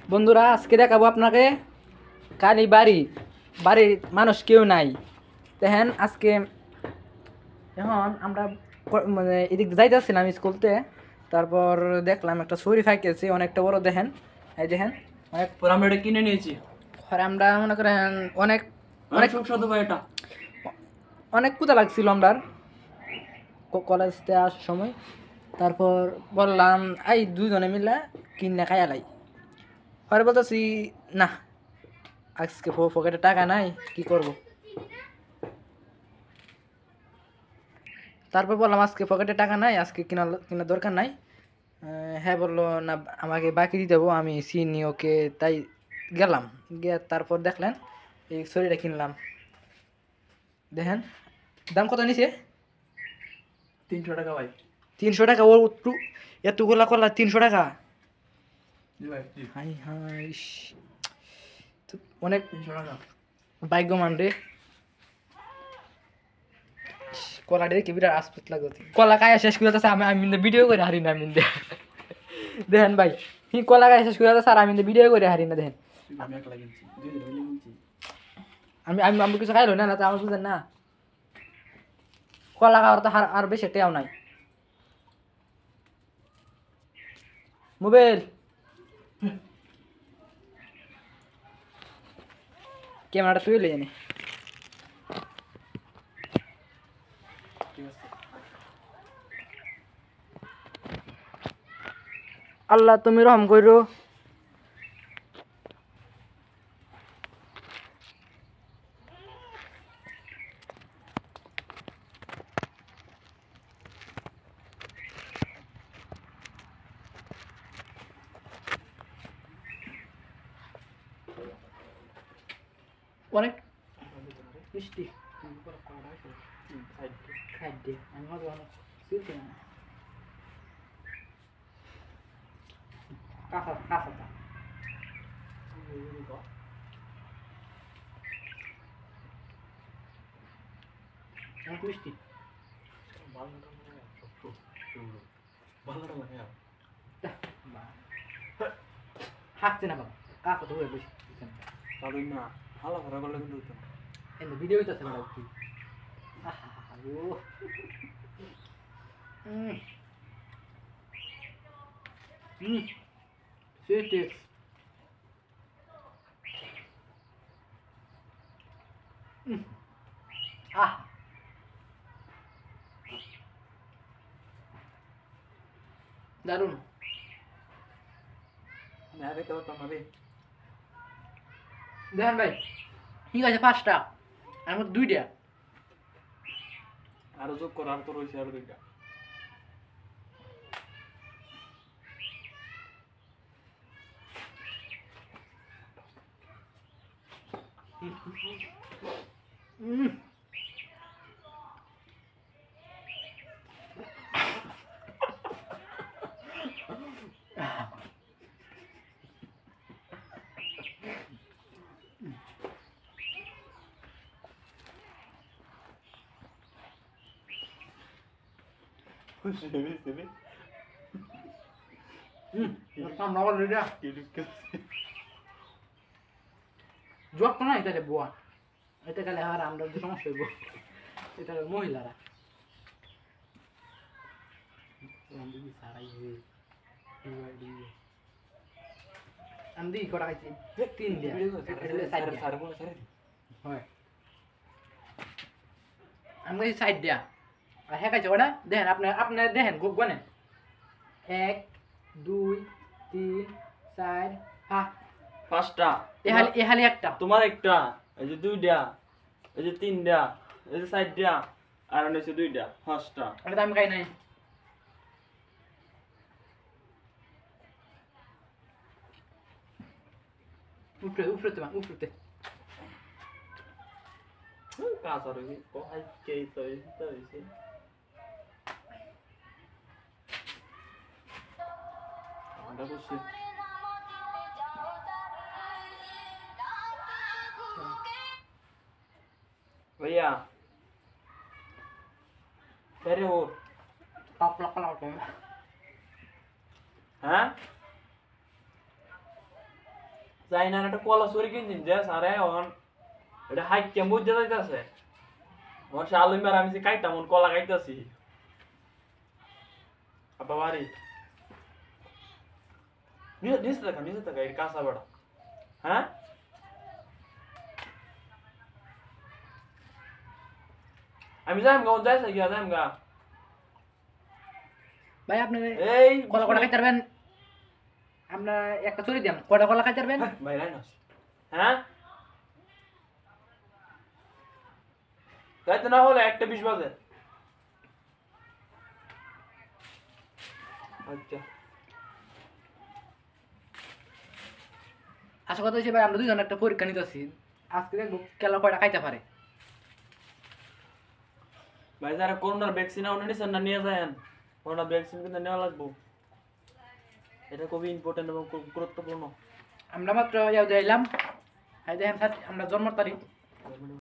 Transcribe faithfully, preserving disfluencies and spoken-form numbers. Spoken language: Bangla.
বন্ধুরা আজকে দেখাবো আপনাকে কালী বাড়ি বাড়ির মানুষ কেউ নাই দেখেন আজকে এখন আমরা ক- মানে এদিক দিয়ে যাইতেছিলাম স্কুলতে। তারপর দেখলাম একটা ছুরি ফাইকেছে অনেকটা বড় দেখেন। এই দেখেন অনেক পরে আমরা এটা কিনে নিয়েছি। পরে আমরা মনে করেন অনেক অনেক অনেক সুস্বাদু ভাই এটা। অনেক ক্ষুধা লাগছিল আমরা কলেজতে আসার সময়। তারপর বললাম এই দুজনে মিলে কিনে খাইয়ালাই। পরে বলতেছি না আজকে প- পকেটে টাকা নাই কি করব। তারপর বললাম আজকে পকেটে টাকা নাই, আজকে কেনার কেনার দরকার নাই। আহ, হ্যাঁ বললো না আমাকে বাকি দিতে দেবো, আমি চিনি ওকে। তাই গেলাম গিয়ে তারপর দেখলেন এই ছড়িটা কিনলাম। দেখেন দাম কত নিছে? তিনশো টাকা ভাই। তিনশো টাকা? ও একটু এতগুলা করলা তিনশো টাকা? জি ভাই জি। হাই হাই ইস, তো অনেক তিনশো টাকা। ভাগ্যমান রে। কলা দেখে বিরাট আস্পত লাগতো। কলা খায় শেষ করে যাচ্ছে, আমি আমি ভিডিও করে হারি না আমি দেখেন ভাই হি কলা খায় শেষ করে যাচ্ছে আর আমি ভিডিও করে হারি না দেখেন। আমি একলা কিনছি, দুই দিন হইলে কিনছি। আমি আমি আমি কিছু খাইলো না না তো আমার বুঝেন না। কলা খাওয়ার তো আর আর বেশি টেও নাই। মোবাইল ক্যামেরাটা তুই লে জানি। ঠিক আছে। আল্লাহ তুমি রহম করো। অনেক মিষ্টি খাদ্য আমি হয়তো অনেক শিখছি না। কাঁচা কাঁচাটা অনেক মিষ্টি। হাঁকছে না বাবা, কাঁচা তো হয়ে বেশি তাদের না ভালো ঘোরা করলে কিন্তু হতো না। এই ভিডিও হইতেছে না কি। আহা ও হুম হুম সুইট টেক্স। আহ দারুণ। আমি আর দেখতে পারতাম না রে। দেখেন ভাই ঠিক আছে পাঁচটা আমার মধ্যে দুইটা। আরো যোগ কর, আর তো রয়েছে আরো দুইটা। হুম সেবে সেবে হুম আমরা আবার রেডি কি ঢুকতেছে। জব তো না এটা বুয়া এটা গেলে আর আমরা যে সমস্যা হইব এটা মহিলারা আমি দিই কটা খাইছি তিন দিয়া হয় আমি খাইছি সাইড দিয়া আর হ্যাঁ খাইছে কটা দেখেন আপনার আপনার দেখেন গনেন এক দুই তিন চার পাঁচ পাঁচটা। এহালি এহালি একটা তোমার একটা, এই যে দুইটা, এই যে তিনটা, এই যে চারটা, আর হচ্ছে দুইটা, পাঁচটা। এটা তো আমি খাই নাই। উপরে উপরে তো উপরে কাঁচা রয়েছে কোথায় কে তৈরি হয়েছে। আমরা করছি भैया तेरे हो टॉप लॉक लॉक हैं যাই না একটা কলা চুরি কিনছেন যে সারে অন এটা হাইট কে বুঝতে যাইতাছে আমার শালুই মার আমি যে কাইতাম ওন কলা খাইতাছি আপা বাড়ি নিচে নিচে থাকা নিচে থাকা এই কাঁচা বড়া হ্যাঁ আমি যাইম গা যাইছে গিয়া যাইম গা ভাই আপনি এই কলা কটা খাইতে পারবেন আপনার একটা চুরি দিয়াম কটা কলা খাইতে পারবেন ভাই রাইনস হ্যাঁ যাইতে না হলে একটা বিশ বাজে আচ্ছা আশা কথা হচ্ছে ভাই আমরা দুজন একটা পরীক্ষা নিতেছি আজকে দেখবো কেলা কয়টা খাইতে পারে ভাই যারা করোনার ভ্যাকসিন আউনে নিছেন না নিয়ে যায়েন করোনার ভ্যাকসিন কিন্তু নেওয়া লাগবো এটা খুবই ইম্পর্টেন্ট এবং খুব গুরুত্বপূর্ণ আমরা মাত্র ইয়া দিলাম এই দেখেন স্যার আমরা জন্মের তারিখ